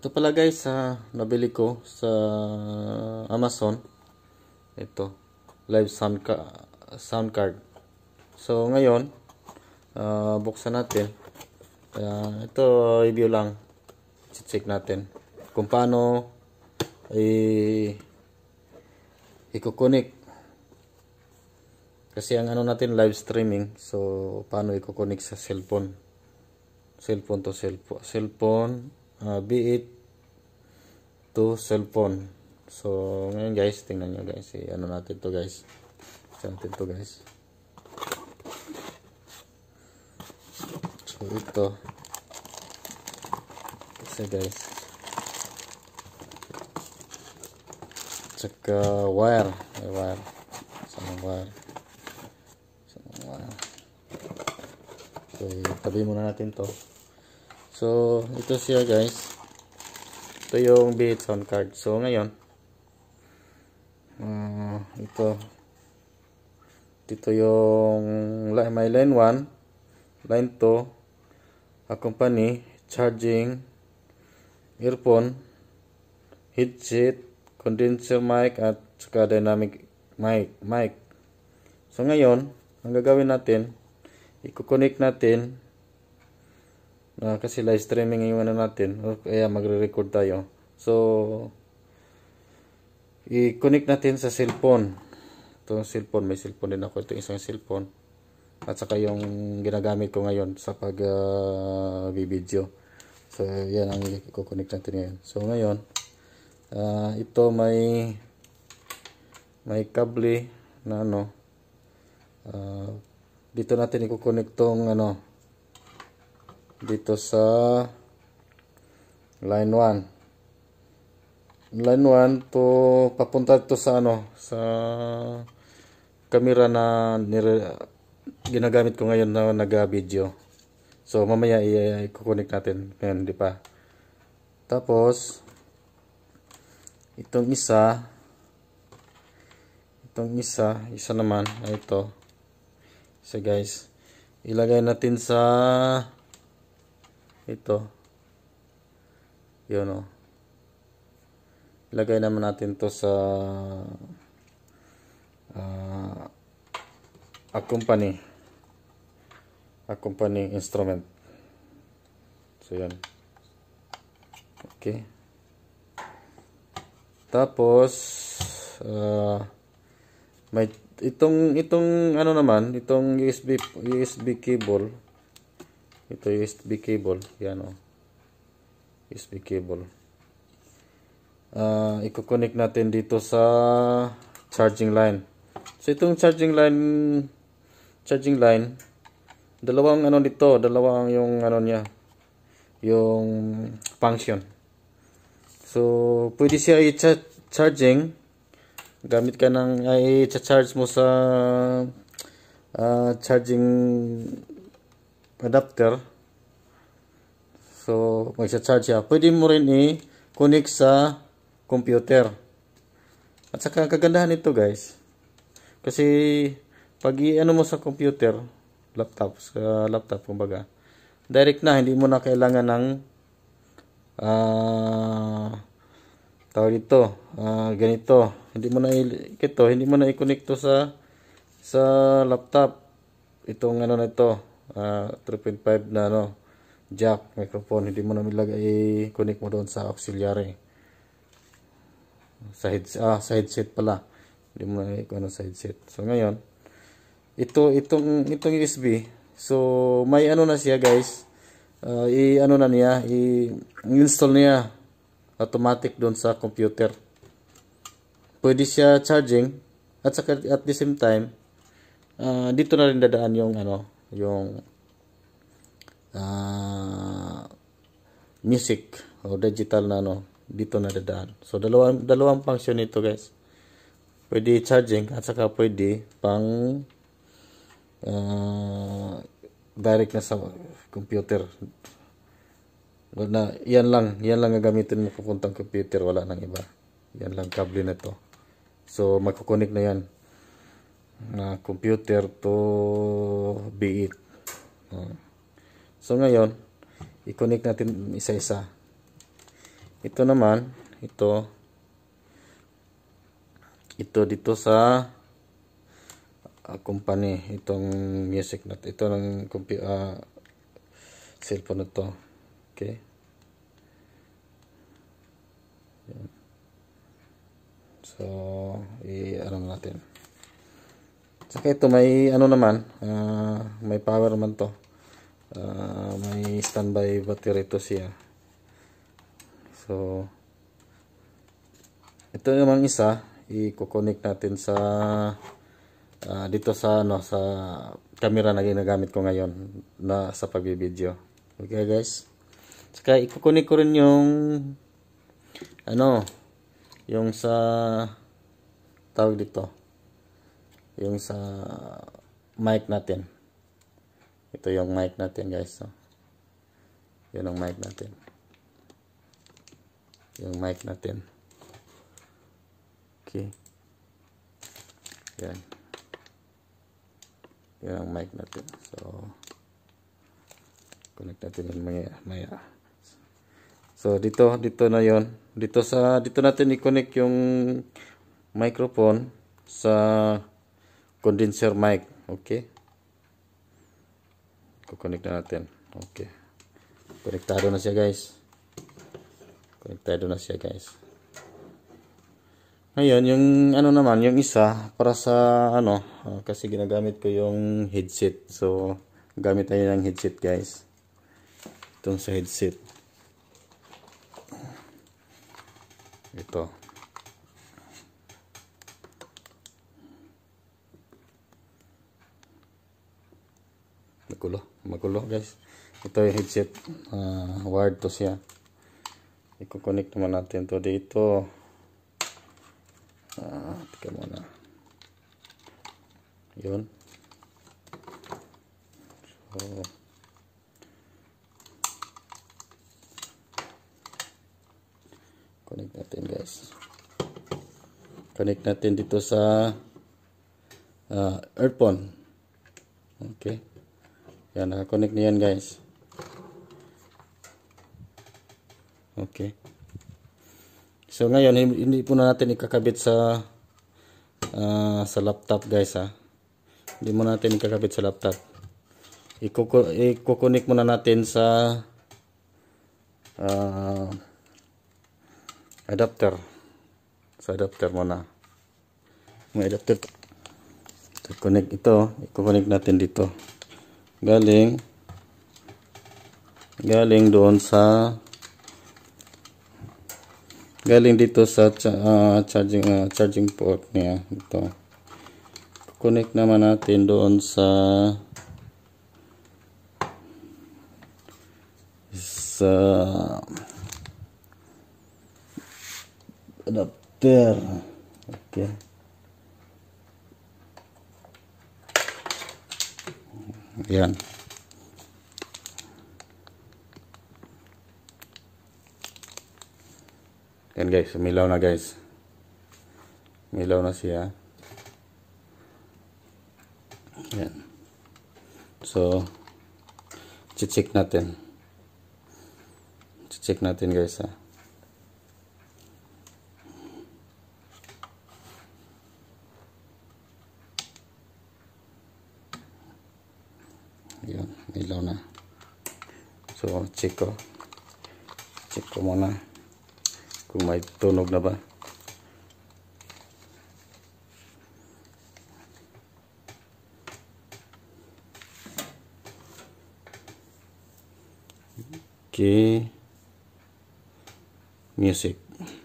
Ito pala guys, nabili ko sa Amazon. Ito, live sound card. So ngayon, buksan natin. Ito review lang. Check natin kung paano i-connect. Kasi ang ano natin live streaming. So paano i-connect sa cellphone to cellphone, be it to cellphone. So ngayon guys, tingnan nyo guys, ano natin to guys. So ito kasi guys, tsaka wire. So tabi muna natin to. So ito siya guys, ito yung Beat sound card. So ngayon ito yung may line 1, line 2, accompany, charging, earphone, headset, condenser mic, at saka dynamic mic. So ngayon ang gagawin natin, i-connect natin kasi live streaming yung ano natin, kaya magre-record tayo. So i-connect natin sa cellphone. Ito cellphone, may cellphone din ako. Ito isang cellphone at saka yung ginagamit ko ngayon sa pag video. So yan ang i-connect natin ngayon. So ngayon ito may kable na ano, dito natin i-connect tong ano, dito sa line 1 to papunta to sa ano, sa camera na ginagamit ko ngayon na nag-video. So mamaya i-connect natin ngayon, di pa. Tapos itong isa naman ay ito. So guys, ilagay natin sa ito. Yun o. Ilagay naman natin to sa accompany instrument. So yan. Okay. Tapos may itong ano naman, itong USB cable. Ito USB cable, yan o. USB cable. I-connect natin dito sa charging line. So itong charging line, dalawang ano dito, dalawang yung ano niya, yung function. So pwede siya i-charging gamit ka ng i-charge mo sa charging adapter. So mag-charge siya. Pwede mo rin i-connect sa computer. At saka ang kagandahan nito guys, kasi pag i-ano mo sa computer, sa laptop kumbaga, direct na, hindi mo na kailangan ng tawag dito, ganito. Hindi mo na i-connect to sa laptop. Itong ano na ito, 3.5 na ano, jack microphone, hindi mo na i-connect mo doon sa auxiliary. Sa headset pala. Hindi mo na i-connect sa headset. So ngayon, itong USB, so may ano na siya guys, i-install niya automatic doon sa computer. Pwede siya charging at saka at the same time dito na rin dadaan yung ano, yung music o digital na ano, dito na dadaan. So dalawang function nito guys. Pwede charging at saka pwede pang direct na sa computer. Yan lang gagamitin mo pupuntang computer, wala nang iba. Yan lang kable na to. So magko-connect na yan na computer to be it. So ngayon, i-connect natin isa-isa. Ito naman, ito dito sa company, itong music na ito ng cellphone na to. Okay. Yan. So, ano natin. Saka ito may ano naman, may power naman to. May standby battery to siya. So, ito naman isa, i-connect natin sa dito sa sa camera na ginagamit ko ngayon na sa pag-video. Okay guys. Saka i-connect ko rin yung yung sa tawag dito. Yung sa mic natin. Ito yung mic natin guys. So, yun ang mic natin. Yung mic natin. Okay. Yan. Yan ang mic natin. So, connect natin yung maya. So, dito na yon. Dito natin i-connect yung microphone sa condenser mic. Okay. Kukonek na natin. Okay. Konektado na siya guys. Ngayon, yung naman, yung isa para sa kasi ginagamit ko yung headset. So, gamit tayo ng headset guys. Itong sa headset. Ito. Magulo guys. Ito yung headset. Wired to siya. I-connect naman natin to dito. Tika muna. Yun. So, connect natin guys. Connect natin dito sa earphone. Okay. Yan, naka-connect na yan guys. Okay. So ngayon hindi po na natin ikakabit sa laptop guys ha. Hindi mo natin ikakabit sa laptop. I-connect muna natin sa adapter. Sa adapter muna. May adapter. I-connect natin dito. Galing doon sa galing dito sa charging port niya. Ito. Connect naman natin doon sa adapter. Okay. Yan. Yan guys, umilaw na guys. Umilaw na siya. Yan. So, check natin. Check natin guys ha. Yan, umilaw na. So, check ko muna kung may tunog na ba. Okay. Music.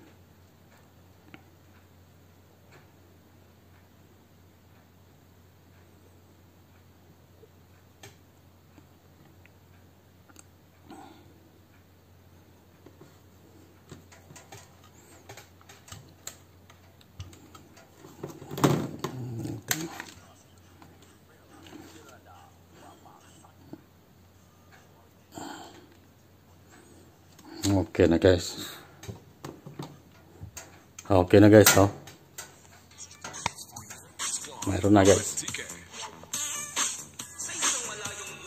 Okay na guys. Okay na guys, oh. Mayroon na guys.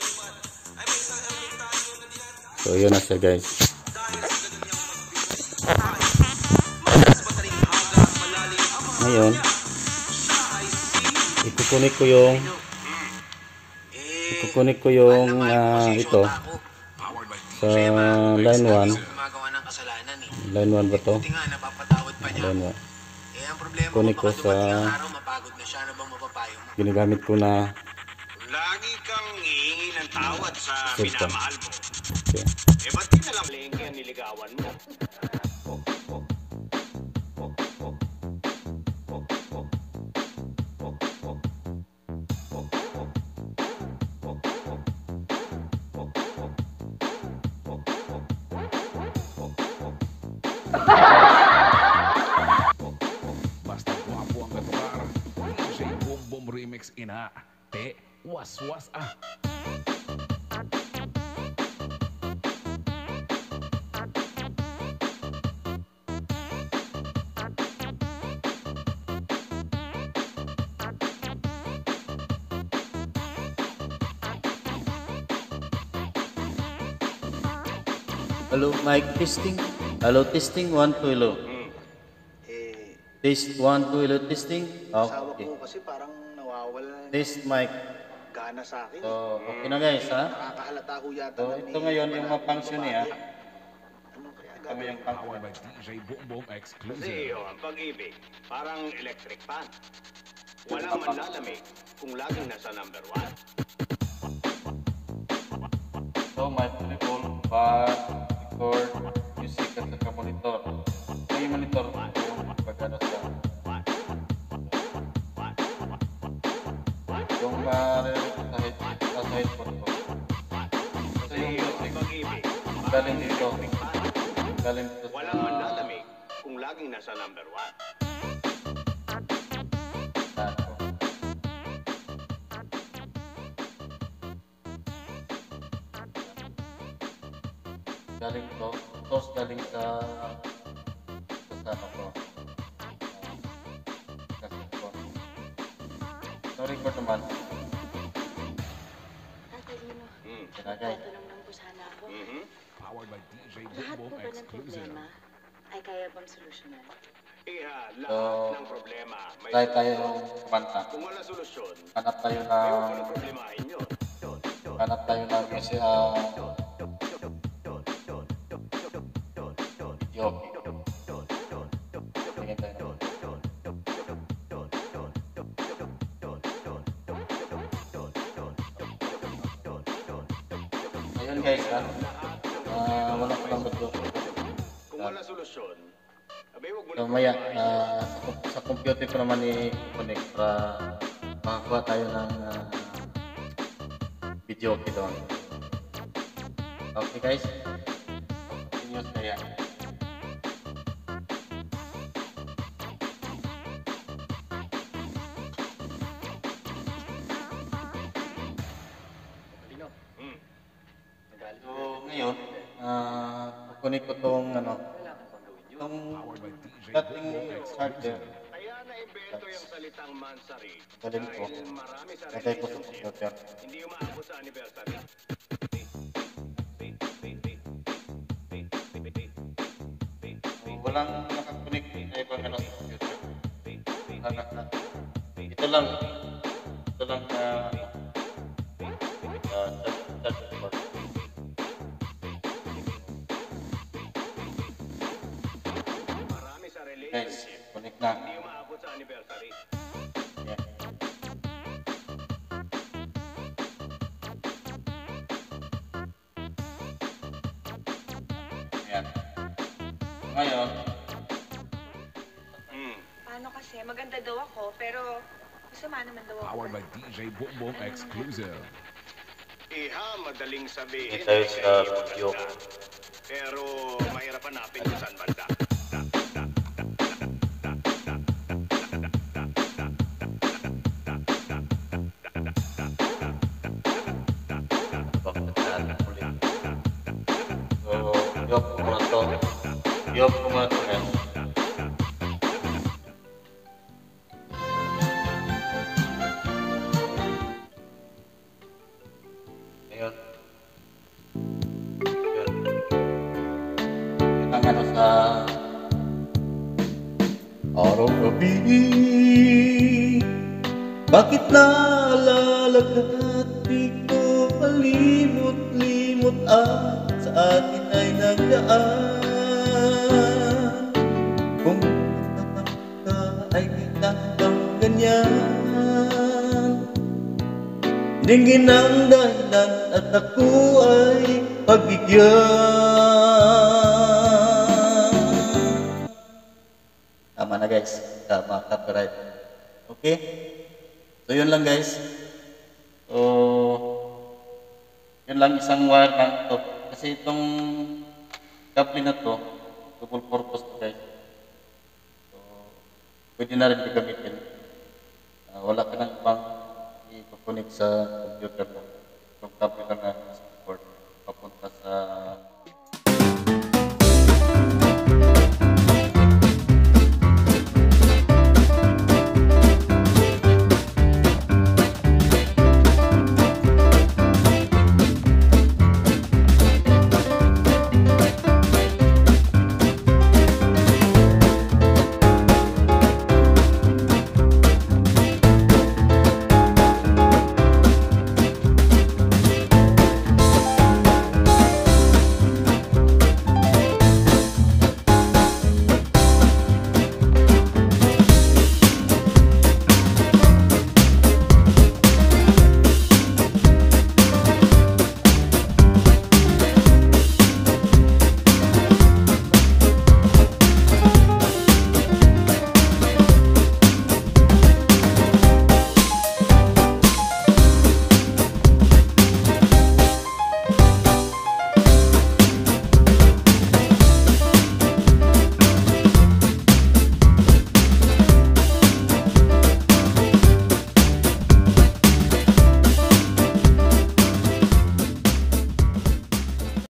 So yun na siya guys. ngayon, ikukunik ko yung ito sa line 1. Line 1 ba to? Line 1. Kunik ko sa ginagamit ko na lagi kang hihingi ng tawad sa cellphone. minamahal mo. Okay. Ba't di na lang lengke ang niligawan mo? Basta guwapo ang katubar. DJ Boom Boom Remix ina. Te, was ah. Hello, mic testing. Hello, testing 1 2 hello. Test 1 2 hello testing. Asawa Okay. ko kasi parang nawawala na Test mic. gana sa akin. So, okay na guys ha. Nakakahalata ho yata. So, na ito may ngayon yung wala ma-function akong niya. babae. Ano kaya Ito gagawin? yung Powered function. by DJ Boom Boom exclusive. Kasi ang pag-ibig, parang electric fan. Walang manlalamig kung laging nasa number 1. So, my people, record music at saka monitor. Ito yung monitor ko. Pagkano sa yung sa headphone ko. Kasi yung music Pag-ibig, galing dito. fan. Galing dito Walang manlalamig kung laging nasa number 1. galing to. Tapos galing sa ano ko. Kasi ko. So, record naman. Tatalino, Kinagay. tatanong lang po sana ako. Powered by DJ Boom Lahat po Boom ba ng exclusive. problema ay kaya bang solusyonan? Iha, So, lahat ng problema may try tayo kumanta. Kung wala solusyon, Hanap tayo ayaw ng ko ng problemahin yun. hanap tayo ng kasi video. Tingin tayo ng ayun guys ha. Wala ko lang video. Kung wala solusyon, abay huwag mo So na maya problemahin. sa computer ko naman i-connect para makakuha tayo ng video okay doon. Okay guys. Continuous na yan. So ngayon, kukunik ko tong itong Powered by DJ dating Boom Boom charger. Kaya na-invento yung salitang mansari Galing ko. dahil marami sa Lagay ko sa relationship computer. hindi umaabot sa anniversary. Walang nakakunik na ibang ano sa computer. Ito lang. Ito lang charger cord. Marami sa Guys, relationship connect na. hindi umaabot sa anniversary. Yan. Ayan. Ngayon, Paano kasi? Maganda daw ako, pero masama naman daw ako. Powered by DJ Boom Boom exclusive. Iha, madaling sabihin. Hindi tayo na sa kayo video. maganda. Pero mahirap hanapin kung saan banda. bakit natin ulit. So, i-off ko muna to. I-off ko muna to guys. Ayun. Yun. Yun ang ano sa Araw-gabi, bakit naalalagat di ko kalimot-limot at sa atin ay nagdaan? Kung ka ay kitang ganyan, dinggin ang dahilan at ako ay pagbigyan. Tama na guys, tama, copyright. Okay? So yun lang guys. So yun lang, isang wire lang to. Kasi itong cable na to, double purpose to guys. So pwede na rin gagamitin. Wala ka nang ibang i-connect sa computer mo. Itong cable lang na support papunta sa